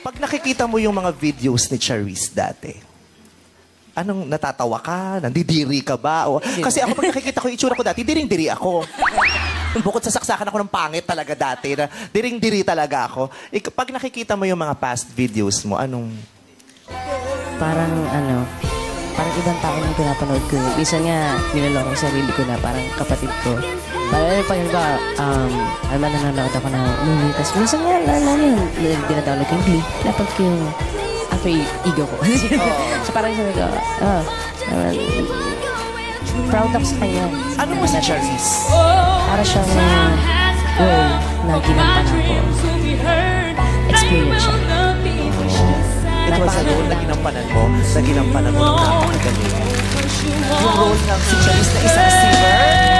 Pag nakikita mo yung mga videos ni Charisse dati, anong natatawa ka? Nandidiri ka ba? O, kasi ako pag nakikita ko yung itsura ko dati, diring-diri ako. Bukod sa saksakan ako ng pangit talaga dati, na diring-diri talaga ako. Pag nakikita mo yung mga past videos mo, anong... Parang parang ibang tao yung pinapanood ko. Minsan nga, niloloko yung sarili ko na parang kapatid ko. Parang pag nanonood ako ng movie, tapos minsan nga, dinadownload ko yung Glee. Napag ko yung ego ko. So parang sabi ko, proud ako sa kanya. Ano mo si Charisse? Para siyang role na ginampanan ko. Experience siya. Ito was a role na ginampanan mo ng napakagaling. Yung role ng si Charisse na isang singer.